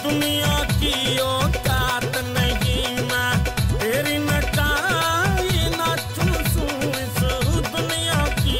दुनिया की औकात नहीं मैं तेरी नचाई ना चूसू इस दुनिया की।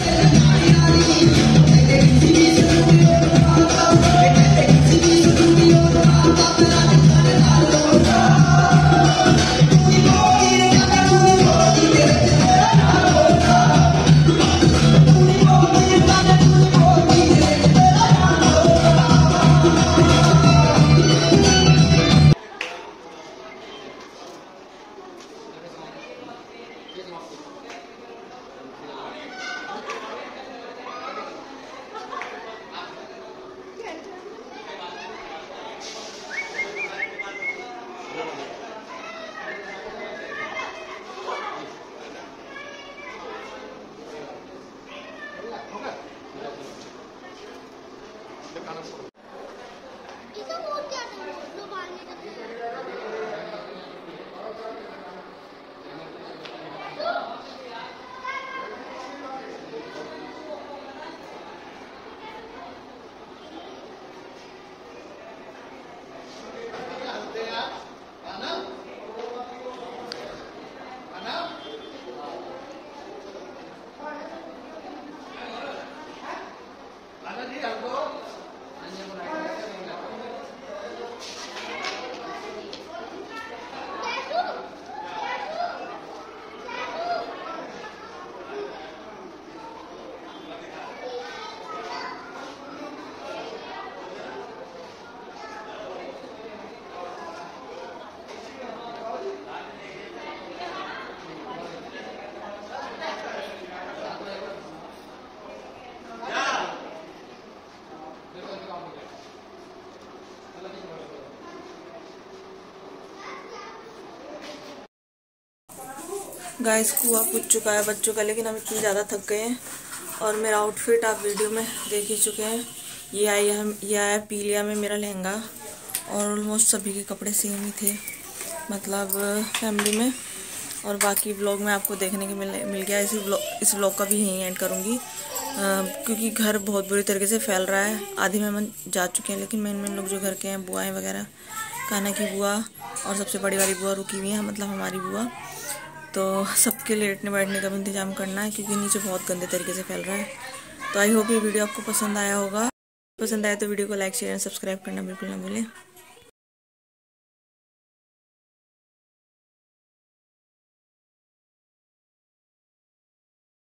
गाइस कुआ पूछ चुका है बच्चों का, लेकिन हम इतनी ज़्यादा थक गए हैं। और मेरा आउटफिट आप वीडियो में देख ही चुके हैं। ये आया पीलिया में मेरा लहंगा, और ऑलमोस्ट सभी के कपड़े सेम ही थे, मतलब फैमिली में। और बाकी व्लॉग में आपको देखने के मिल गया। इस व्लॉग का भी यहीं एंड करूँगी, क्योंकि घर बहुत बुरी तरीके से फैल रहा है। आधे मेहमान जा चुके हैं, लेकिन मेन लोग जो घर के हैं, बुआएँ वगैरह, कान्हा की बुआ और सबसे बड़ी वाली बुआ रुकी हुई हैं, मतलब हमारी बुआ। तो सबके लेटने बैठने का भी इंतजाम करना है, क्योंकि नीचे बहुत गंदे तरीके से फैल रहा है। तो आई होप ये वीडियो आपको पसंद आया होगा। पसंद आया तो वीडियो को लाइक शेयर एंड सब्सक्राइब करना बिल्कुल ना भूलें।